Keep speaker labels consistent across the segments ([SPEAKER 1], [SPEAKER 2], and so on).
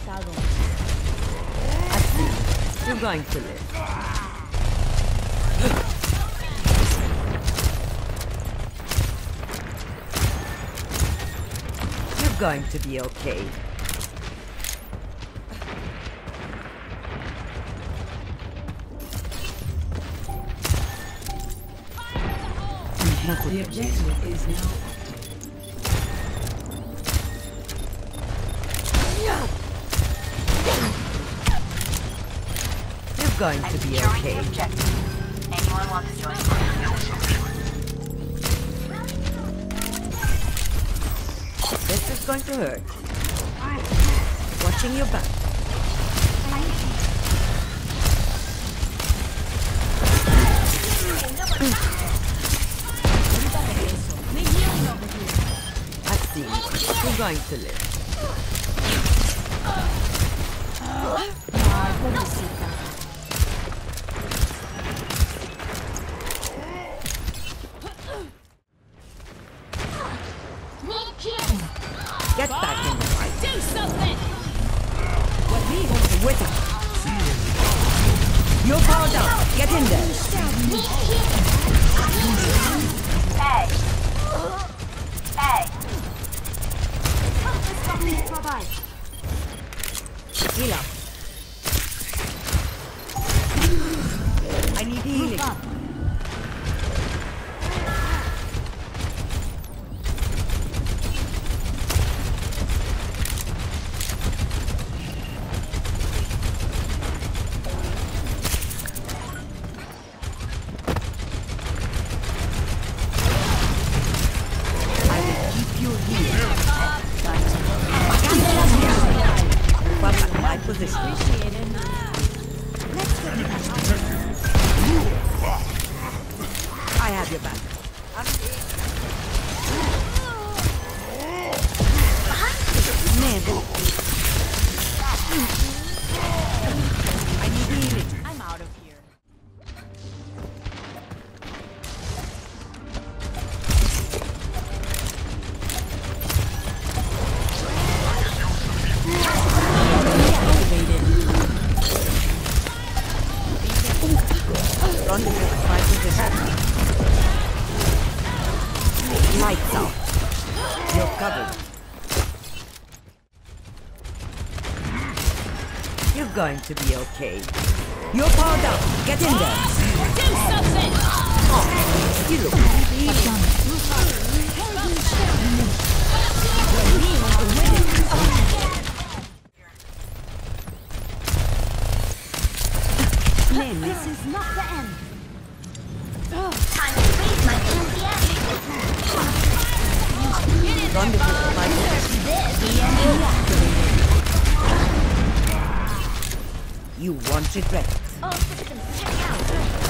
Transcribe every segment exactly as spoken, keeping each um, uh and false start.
[SPEAKER 1] I see. You're going to live. You're going to be okay.
[SPEAKER 2] The objective is now.
[SPEAKER 1] You're going to be okay.
[SPEAKER 3] Anyone want to join?
[SPEAKER 1] This is going to hurt. Watching your back. I've seen you. You're going to live. Get back in the fight.
[SPEAKER 4] Do something!
[SPEAKER 1] What me? With it. You're powered up. Get in there.
[SPEAKER 3] Hey! Hey!
[SPEAKER 1] Heal up. I need healing. I have your back. Never. I need healing.
[SPEAKER 4] I'm out of here.
[SPEAKER 1] Rendezvous my position. Lights out. You're covered. You're going to be okay. You're powered up. Get in there.
[SPEAKER 4] Do something!
[SPEAKER 1] Oh, you look
[SPEAKER 4] This is not the end.
[SPEAKER 3] Time to raise my enthusiasm.
[SPEAKER 1] Rendezvous my position. You want it right.
[SPEAKER 3] All systems check out.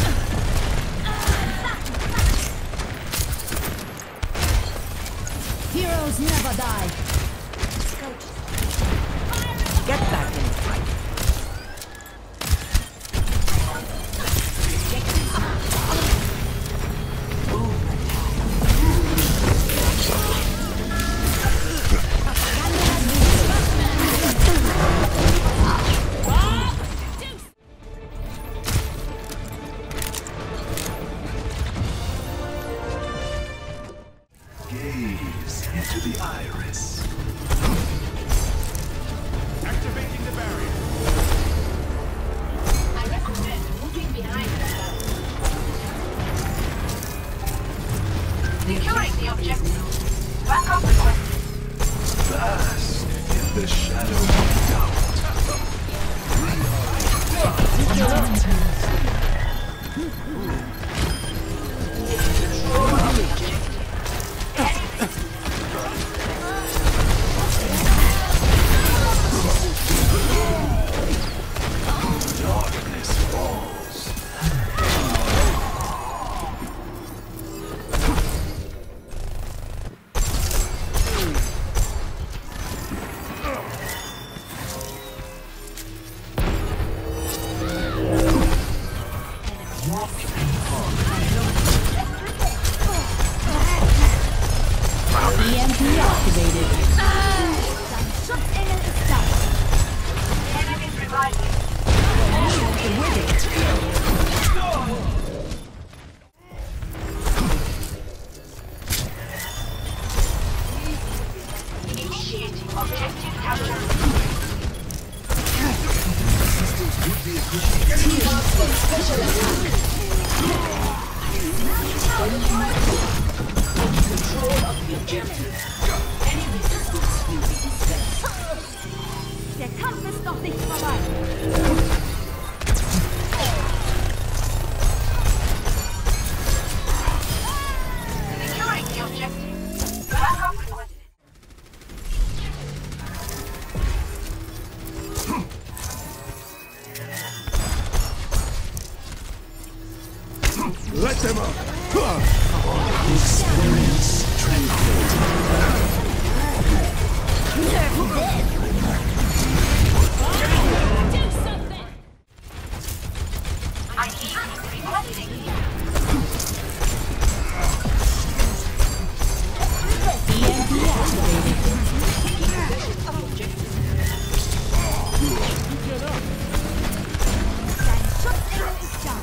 [SPEAKER 4] Heroes never die.
[SPEAKER 1] Get back in the fight.
[SPEAKER 5] Gaze into the iris.
[SPEAKER 6] Activating the barrier.
[SPEAKER 3] I recommend moving behind the Securing the objective. Backup requested.
[SPEAKER 5] Bask in the shadow of doubt. Darkness falls.
[SPEAKER 4] Der Kampf ist noch nicht vorbei.
[SPEAKER 3] Securing the objective. Backup requested.
[SPEAKER 5] Let them up! Experience tranquility.
[SPEAKER 4] Do something!
[SPEAKER 3] I need requesting.
[SPEAKER 4] E M P activated. Dein Schutzengel ist da.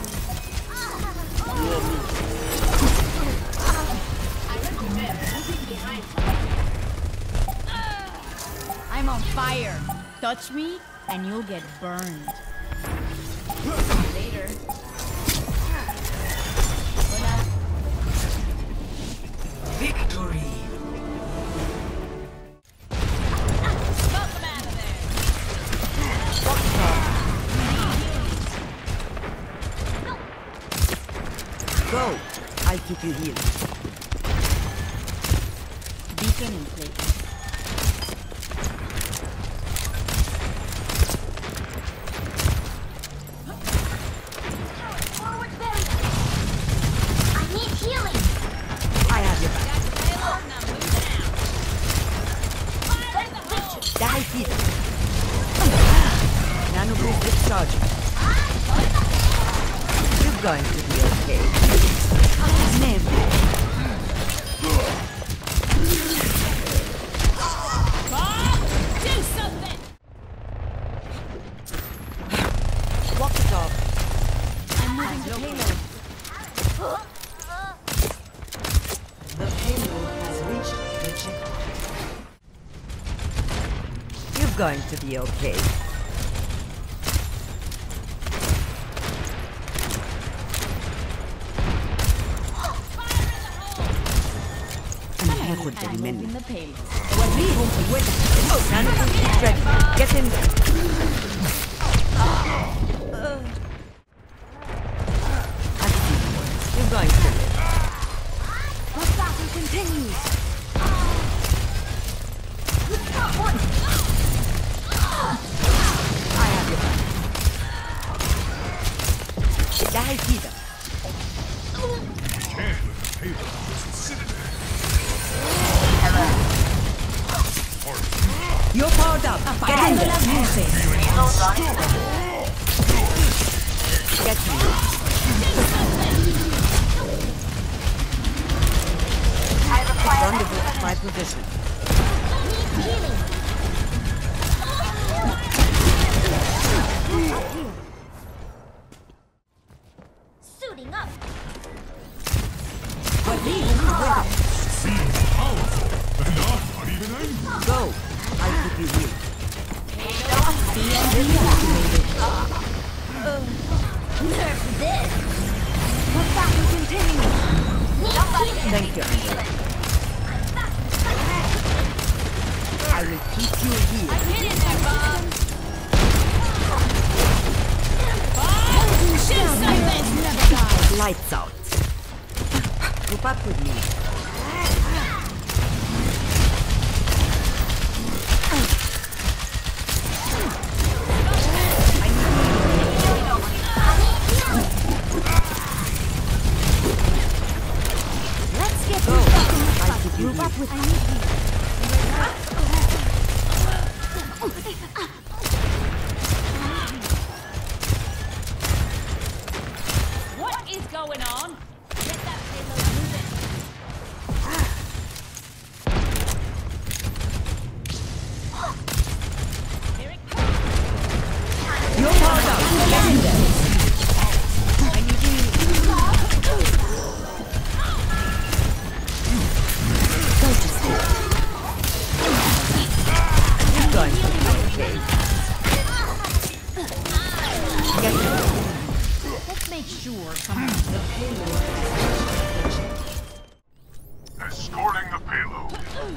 [SPEAKER 4] I'm on fire. Touch me and you'll get burned. Later.
[SPEAKER 1] Victory.
[SPEAKER 4] Smoke them out of there.
[SPEAKER 1] Go. I'll keep you healed.
[SPEAKER 4] Beacon in place.
[SPEAKER 3] Forward barrier. I need healing.
[SPEAKER 1] I have your back.
[SPEAKER 4] Got payload, now moving out. Fire in the hole!
[SPEAKER 1] Die feeder. Nano boost discharging. You're going to be okay. Name.
[SPEAKER 4] Bob, do something!
[SPEAKER 1] Walk it off.
[SPEAKER 4] I'm moving the payload.
[SPEAKER 1] The payload has reached the checkpoint. You're going to be okay. I'm here with the
[SPEAKER 4] I'm
[SPEAKER 1] remaining.
[SPEAKER 4] moving the payload.
[SPEAKER 1] What we wait. Oh, Nano boost is ready. Get in there. I see. You're going to live.
[SPEAKER 4] The battle continues.
[SPEAKER 1] I have your back. Die feeder.
[SPEAKER 6] Can't let the payload just sit there.
[SPEAKER 1] You're powered up. Get in there. Get me. Rendezvous at my position.
[SPEAKER 3] Suiting up.
[SPEAKER 1] What we will
[SPEAKER 6] Seems powerful, but not, not even angry.
[SPEAKER 1] go. I'll keep you healed.
[SPEAKER 3] Nerf this.
[SPEAKER 4] The battle continues.
[SPEAKER 1] Thank you, Angela. I will keep you healed.
[SPEAKER 4] Get in there, Bob. Bob, do something! Never die.
[SPEAKER 1] Lights out. Group up with me.
[SPEAKER 4] Let's get
[SPEAKER 1] Go.
[SPEAKER 4] this fucking
[SPEAKER 1] I'll keep you
[SPEAKER 4] Group up
[SPEAKER 1] healed.
[SPEAKER 4] with I need you. What is going on? Get that payload moving. sure someone
[SPEAKER 6] Escorting the payload.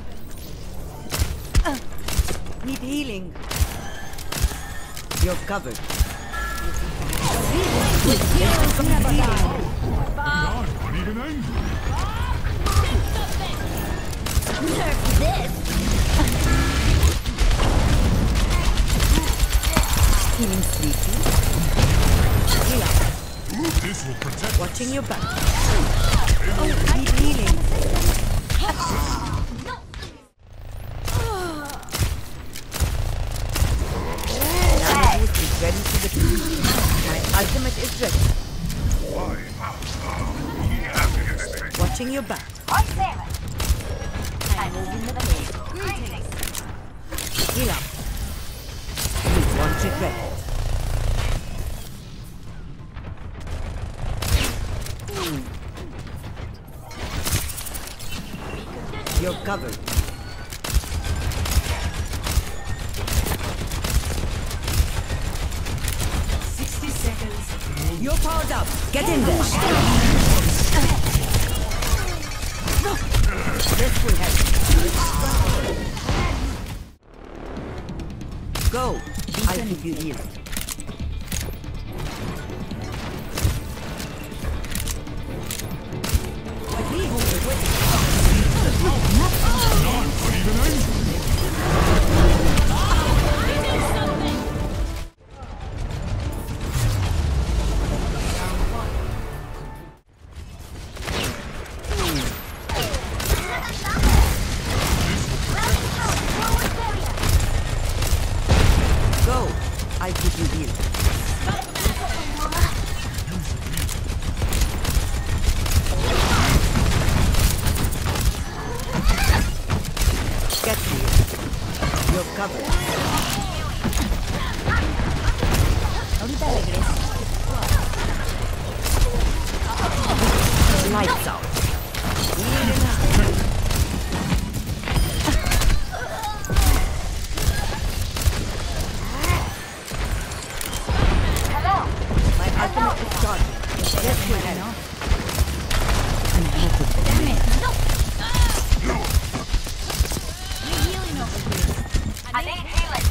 [SPEAKER 1] Need healing. You're covered.
[SPEAKER 6] Not uneven
[SPEAKER 1] Healing sleepy. Heal up.
[SPEAKER 6] This will protect.
[SPEAKER 1] Watching your back. Oh, need healing. Now boost is ready to defeat. My ultimate is ready. Watching your back.
[SPEAKER 3] On Sarah. I'm moving the page. Greetings.
[SPEAKER 1] Heal up. Please want it ready. You're covered. Sixty seconds. You're powered up. Get in there. This will help. Go. I'll keep you healed. Go. I'll keep you healed. Get healed. You're covered.
[SPEAKER 4] ahorita regreso.
[SPEAKER 1] Lights out. Healing up. My ultimate is charging. This will help. I'm happy.
[SPEAKER 4] Damn it! No! You're healing over here.
[SPEAKER 3] I need healing.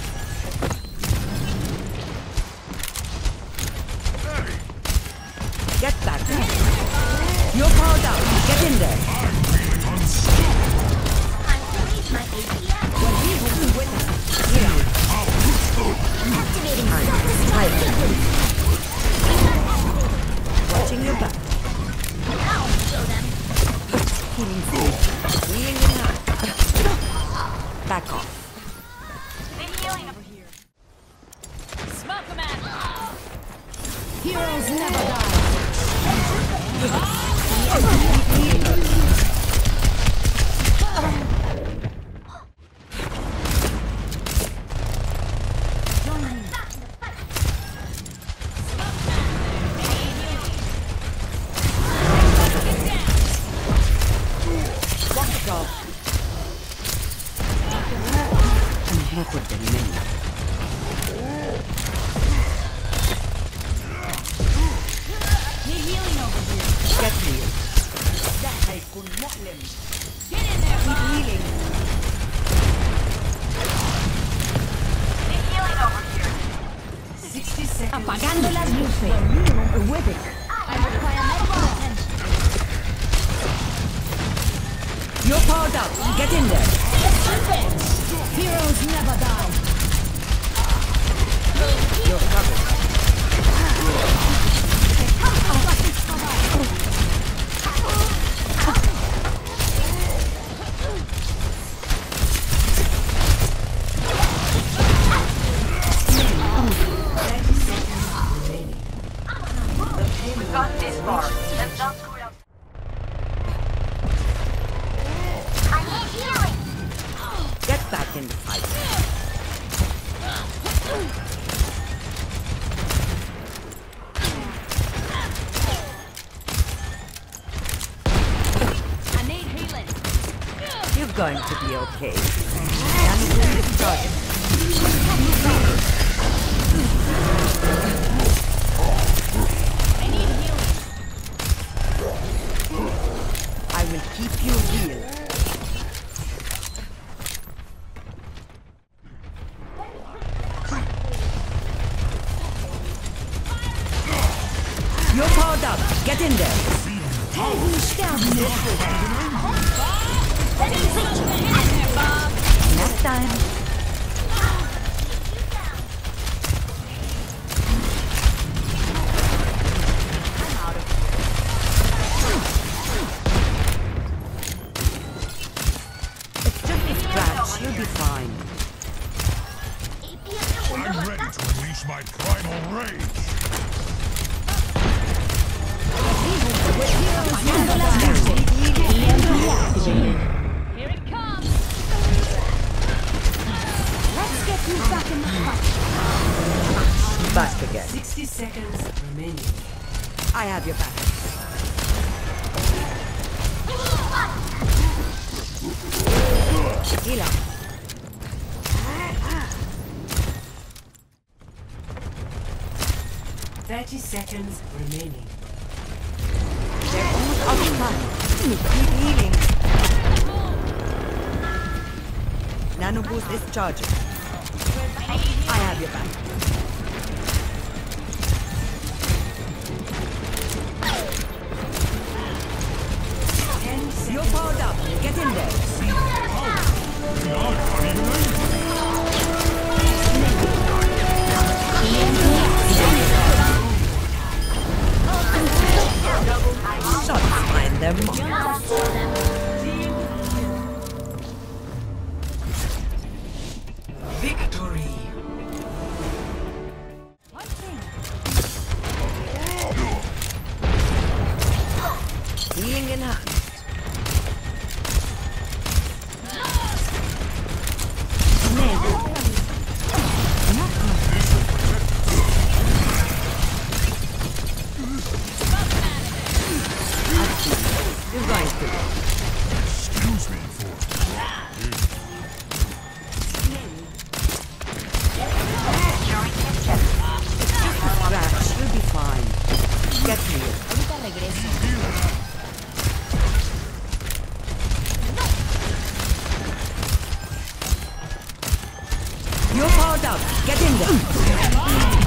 [SPEAKER 1] Get back. You're powered up. Get in there.
[SPEAKER 3] I'm to reach my A P M.
[SPEAKER 1] Heal up.
[SPEAKER 3] Activating
[SPEAKER 1] I'm watching your back.
[SPEAKER 3] I'll show them.
[SPEAKER 1] Healing food. Healing in hand. Back off.
[SPEAKER 3] Need healing over here.
[SPEAKER 4] Smoke him out! Heroes never die.
[SPEAKER 1] Walk it off. I'm happy than many.
[SPEAKER 4] Need healing over here.
[SPEAKER 1] Get healed.
[SPEAKER 4] Get in there,
[SPEAKER 1] Keep
[SPEAKER 4] Bob.
[SPEAKER 1] healing.
[SPEAKER 3] Need healing over here.
[SPEAKER 1] Sixty seconds.
[SPEAKER 4] Apagando las luces. I require medical attention.
[SPEAKER 1] You're powered up. Get in there.
[SPEAKER 4] Heroes never die.
[SPEAKER 1] You're covered.
[SPEAKER 3] We've gotten this far. Let's not screw it up. I need healing.
[SPEAKER 1] Get back in the fight.
[SPEAKER 4] I need healing.
[SPEAKER 1] You're going to be okay. And when it started.
[SPEAKER 4] I need healing.
[SPEAKER 1] up. Get in there.
[SPEAKER 4] Helden sterben nicht.
[SPEAKER 1] Next time. It's just a scratch. You'll be fine.
[SPEAKER 6] I'm ready to unleash my primal rage.
[SPEAKER 4] Here it comes. Let's get you back in the fight.
[SPEAKER 1] Back again.
[SPEAKER 3] sixty seconds remaining.
[SPEAKER 1] I have your back. Heal up.
[SPEAKER 3] thirty seconds remaining.
[SPEAKER 1] They're almost out of time. Keep healing. Nano boost is charging. I have your back.
[SPEAKER 3] ten
[SPEAKER 1] You're
[SPEAKER 3] seconds.
[SPEAKER 1] powered up. Get in there. Shots find their mark.
[SPEAKER 3] Victory.
[SPEAKER 1] Healing in hand. You're going to.
[SPEAKER 6] Excuse me for
[SPEAKER 1] Scratch. You'll be fine. Get healed.
[SPEAKER 4] Ahorita regreso.
[SPEAKER 1] You're powered up. Get in there.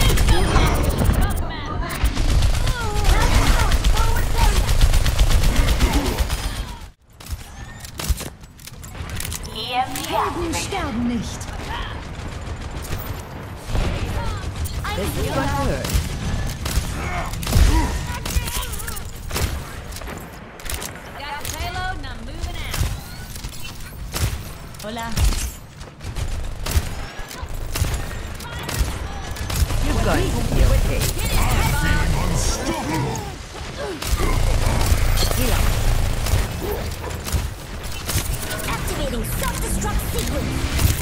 [SPEAKER 4] Helden sterben nicht.
[SPEAKER 1] This is gonna hurt.
[SPEAKER 4] Got the payload and I'm moving out. Hola.
[SPEAKER 1] You're going to be okay.
[SPEAKER 6] unstoppable.
[SPEAKER 1] Heal up.
[SPEAKER 4] Activating self-destruct sequence.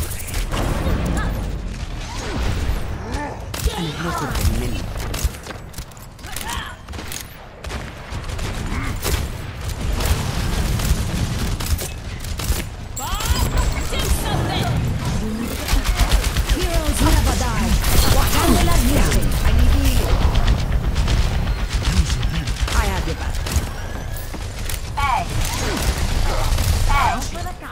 [SPEAKER 1] Look at the mini.
[SPEAKER 4] Do something. Heroes never die. Wakanda music.
[SPEAKER 1] I need healing. I have your back.
[SPEAKER 4] For the cop.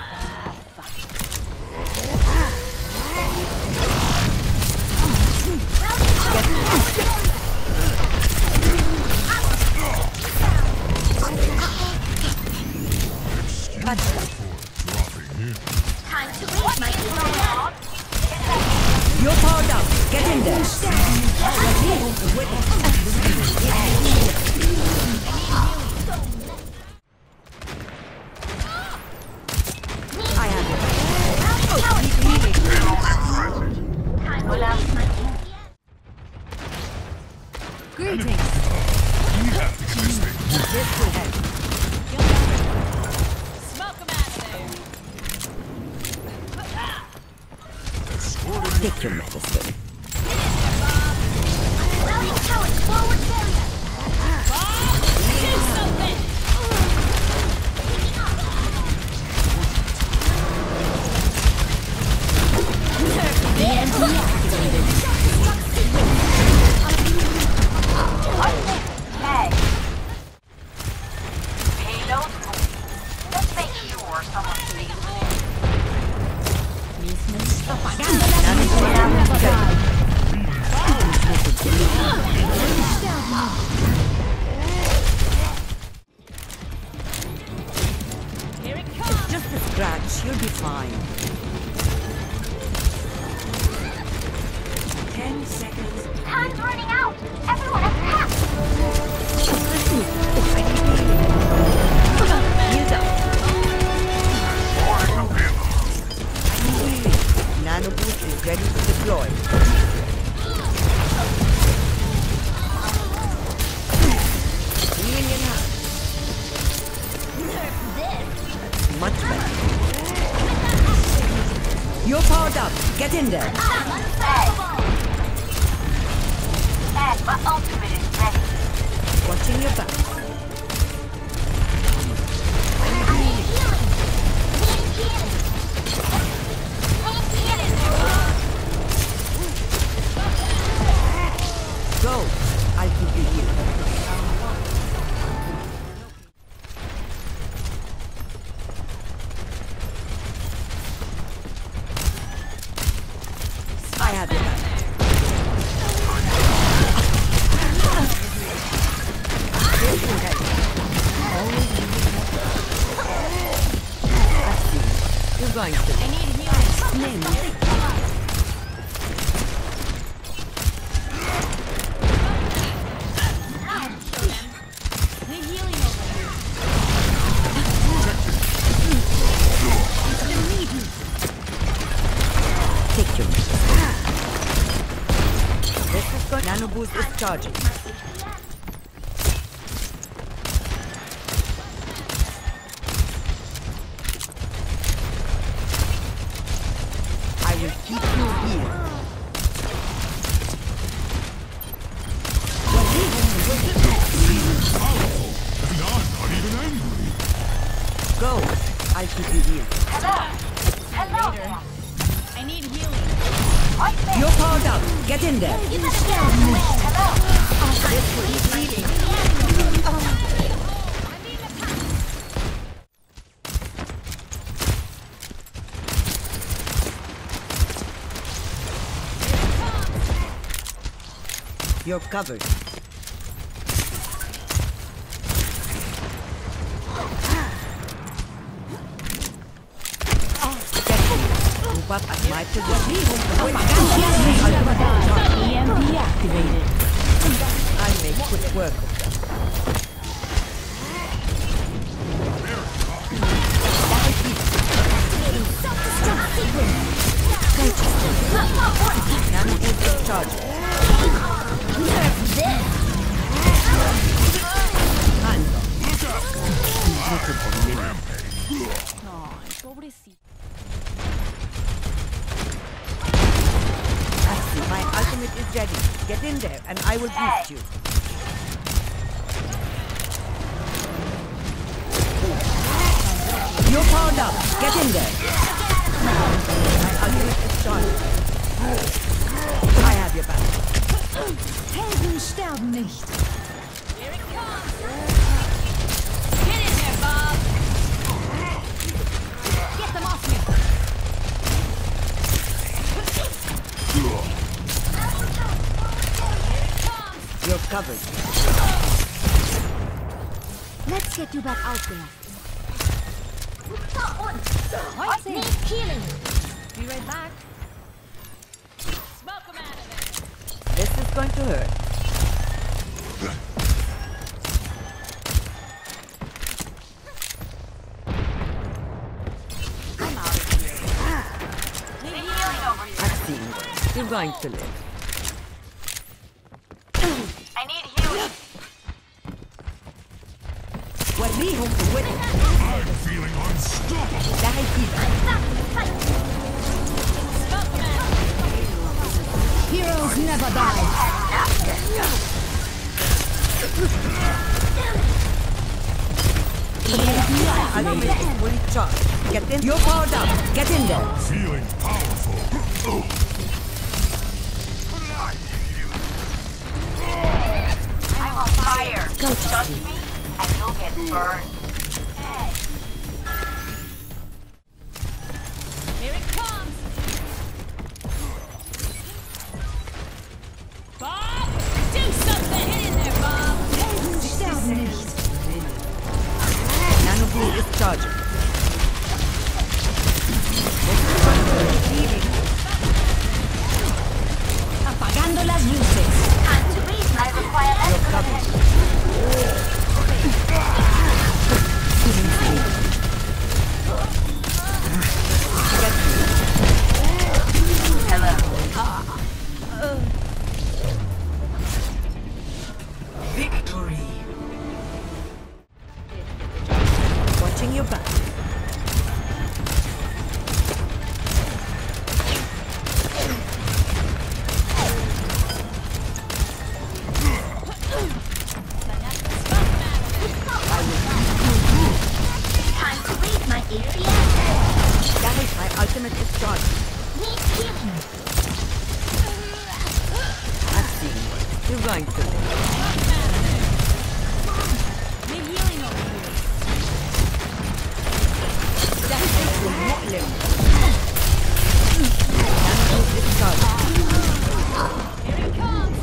[SPEAKER 1] You're powered up. Get in there. I have your back. Oh, keep healing. Greetings.
[SPEAKER 6] We have to get this thing moving.
[SPEAKER 1] This will help.
[SPEAKER 4] Smoke 'em out of there.
[SPEAKER 6] Escorting
[SPEAKER 1] Take your medicine.
[SPEAKER 4] Do something.
[SPEAKER 3] Payload. Let's make sure someone stays
[SPEAKER 4] Apagando las luces. Never die.
[SPEAKER 3] Time's running out. Everyone attack.
[SPEAKER 1] Healed up. Nano boost is ready to deploy. Healing in hand. Much better. You're powered up. Get in there.
[SPEAKER 3] Ed, my ultimate is ready.
[SPEAKER 1] Watching your back. Go. I'll keep you here. I have your back. You're going to.
[SPEAKER 4] I need healing.
[SPEAKER 1] Name.
[SPEAKER 4] Need healing over here.
[SPEAKER 1] Take your This is good. Nano boost is charging. I will keep you here.
[SPEAKER 6] And I'm not even angry.
[SPEAKER 1] Go. I'll keep you here.
[SPEAKER 3] Hello. Hello there.
[SPEAKER 4] I need healing.
[SPEAKER 3] Right there.
[SPEAKER 1] You're powered up. Get in there.
[SPEAKER 3] You better get out of the way. Hello.
[SPEAKER 1] This will be bleeding. You're covered. Move up at my position.
[SPEAKER 4] E M P activated.
[SPEAKER 1] I make quick work of them. Nano boost is charging. Hands off.
[SPEAKER 4] Ay, pobrecito.
[SPEAKER 1] My ultimate is ready. Get in there and I will boost you. You're powered up. Get in there. My ultimate is charged. I have your back.
[SPEAKER 4] Helden sterben nicht. Here it comes. Get in there, Bob. Get them off me.
[SPEAKER 1] You're covered.
[SPEAKER 4] Let's get you back out there.
[SPEAKER 3] I need healing.
[SPEAKER 4] Be right back. Smoke them out of there.
[SPEAKER 1] This is going to hurt.
[SPEAKER 4] I'm out of here. Need healing over here.
[SPEAKER 1] I've seen this. You're going to live.
[SPEAKER 3] I need healing.
[SPEAKER 1] وريهم قوتك.
[SPEAKER 6] I'm feeling unstoppable.
[SPEAKER 1] ده هيفيدك.
[SPEAKER 4] Smoke them out.
[SPEAKER 1] Heroes never die. Ultimate is fully charged. Get in. You're powered up. Get in there.
[SPEAKER 6] Feeling powerful.
[SPEAKER 3] I'm on fire.
[SPEAKER 1] Go to
[SPEAKER 3] Touch
[SPEAKER 1] sleep.
[SPEAKER 3] me and you'll get burned.
[SPEAKER 4] Here it comes. Bob, do something. Get in there, Bob.
[SPEAKER 1] Helden sterben nicht. Nano blue is charging. This is going to hurt. Healing.
[SPEAKER 4] Apagando las luces.
[SPEAKER 1] going to live.
[SPEAKER 4] Need healing over here.
[SPEAKER 1] That is Muslim. And discard.
[SPEAKER 4] Here he comes.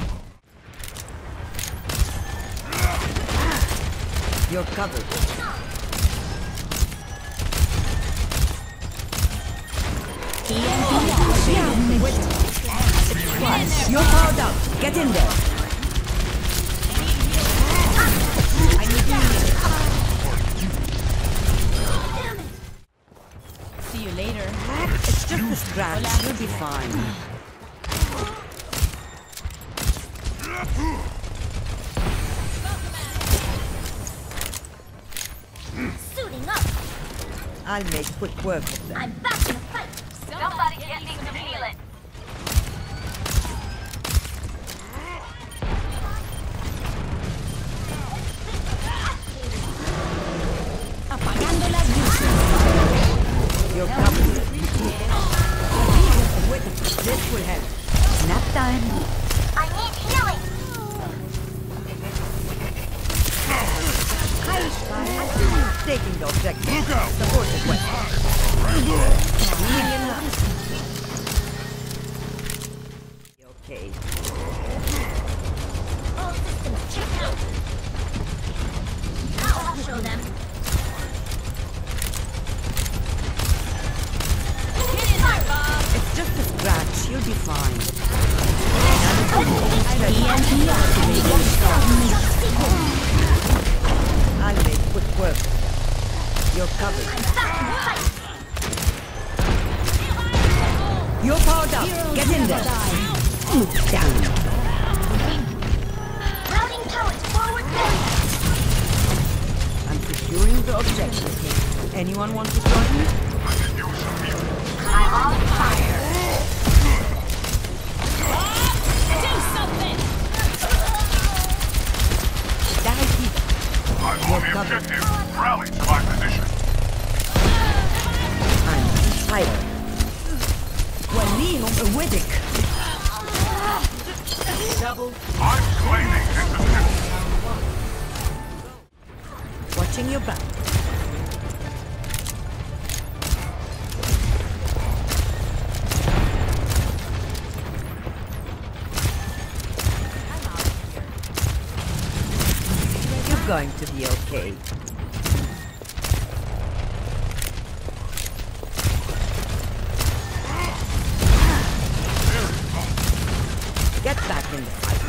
[SPEAKER 1] You're covered. You're powered up. Get in there. I need healing.
[SPEAKER 4] See you later.
[SPEAKER 1] It's just a scratch. You'll be fine.
[SPEAKER 3] Suiting up.
[SPEAKER 1] I'll make quick work of them.
[SPEAKER 3] I'm back in the fight. Somebody get me some healing.
[SPEAKER 4] Apagando las luces.
[SPEAKER 1] You're covered. This will help. Nap time.
[SPEAKER 3] I need healing.
[SPEAKER 1] Taking the objective.
[SPEAKER 6] Look out!
[SPEAKER 1] Supported well. Okay.
[SPEAKER 3] All systems checked out. Now I'll show them.
[SPEAKER 4] Get in there, Bob.
[SPEAKER 1] It's just a scratch. You'll be fine.
[SPEAKER 4] E M P activated.
[SPEAKER 1] I'll make quick work. You're covered.
[SPEAKER 3] I'm back in the fight.
[SPEAKER 1] You're powered up. Get in there. Down.
[SPEAKER 3] Routing turrets forward there.
[SPEAKER 1] I'm securing the objective. Anyone want to join me?
[SPEAKER 3] I'm on fire.
[SPEAKER 4] Do something.
[SPEAKER 1] Die here.
[SPEAKER 6] I'm on the
[SPEAKER 1] covered.
[SPEAKER 6] objective. Rally to my position.
[SPEAKER 1] I'm tired. Walihum Awedic. Double.
[SPEAKER 6] I'm claiming this position.
[SPEAKER 1] Watching your back. You're going to be okay. Get back in the fight.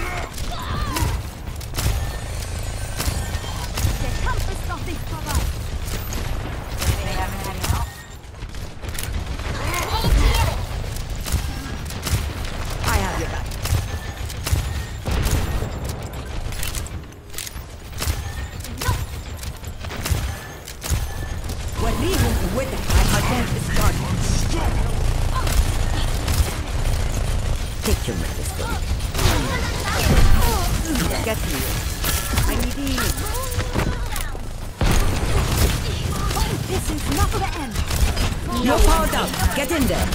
[SPEAKER 1] I have your back. Walihum Awedic. I can't discard. Take your medicine. Get me. I need healing.
[SPEAKER 4] This is not the end.
[SPEAKER 1] You're powered up. Get in there.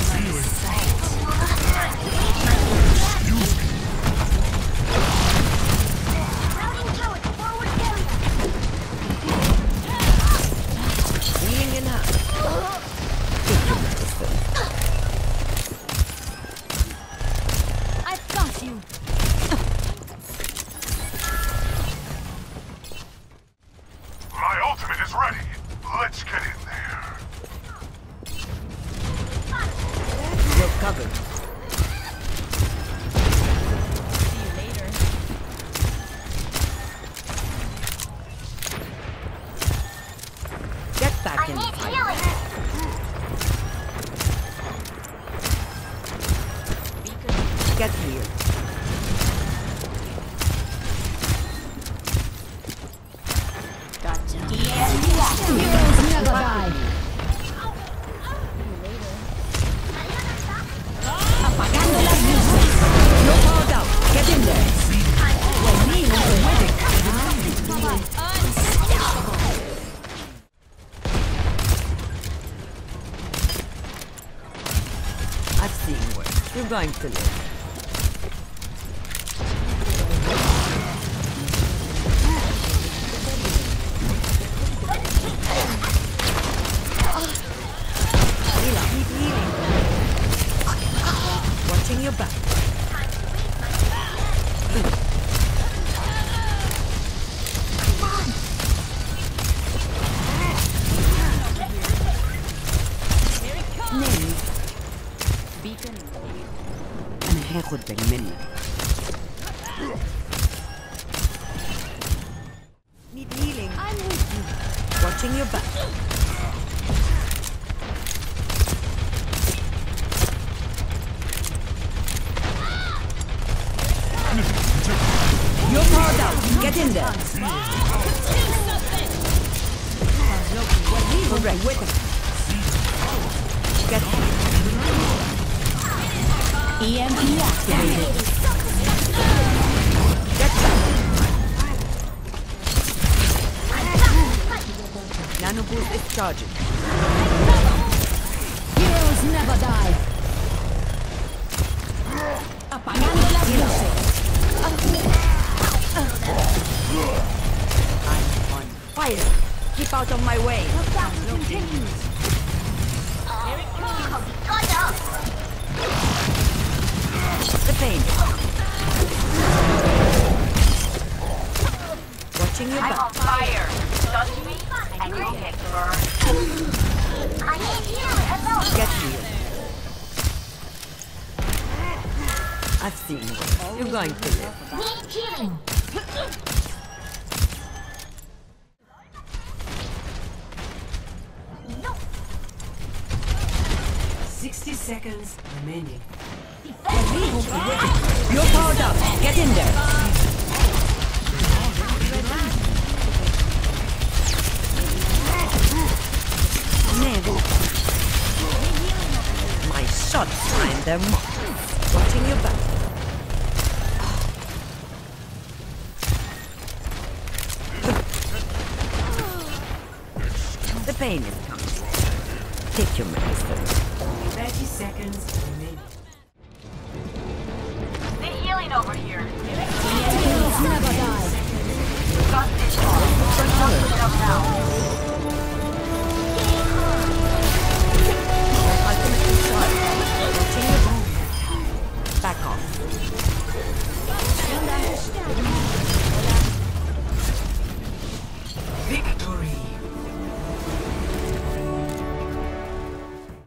[SPEAKER 3] Routing turrets forward there.
[SPEAKER 1] Healing in hand. Take your medicine.
[SPEAKER 4] I've got you.
[SPEAKER 6] My ultimate is ready. Let's get in there.
[SPEAKER 1] You're covered.
[SPEAKER 4] See you later.
[SPEAKER 1] Get back
[SPEAKER 3] I
[SPEAKER 1] in the
[SPEAKER 3] need
[SPEAKER 1] fight.
[SPEAKER 3] healing.
[SPEAKER 1] Get here.
[SPEAKER 4] Gotcha. Heroes never die. Apagando las luces.
[SPEAKER 1] You're powered up. Get in there. Walihum Awedic. I've seen worse. You're going to live. Heal up. Keep healing. Watching your back.
[SPEAKER 4] Beacon.
[SPEAKER 1] أنا هاخد بالي منك. Need healing.
[SPEAKER 4] I'm with you.
[SPEAKER 1] Watching your back. You're powered out. Get in there. Correct. With him. Get him.
[SPEAKER 4] E M P activated.
[SPEAKER 1] Get back. Nano boost is charging.
[SPEAKER 4] Heroes never die. Apagando las luces.
[SPEAKER 1] I'm on fire. Keep out of my way.
[SPEAKER 4] Continues.
[SPEAKER 1] The pain. Watching your
[SPEAKER 3] I'm
[SPEAKER 1] back.
[SPEAKER 3] on fire. Touch me and you'll get burned. I need healing alone.
[SPEAKER 1] Get healed. I've seen it. You're going to live.
[SPEAKER 3] Need healing.
[SPEAKER 1] Sixty seconds remaining. You're powered up. Get in there. Never. My shots find their mark. Watching your back. The pain is coming. Take your medicine. Thirty seconds remaining.
[SPEAKER 3] Need healing over here.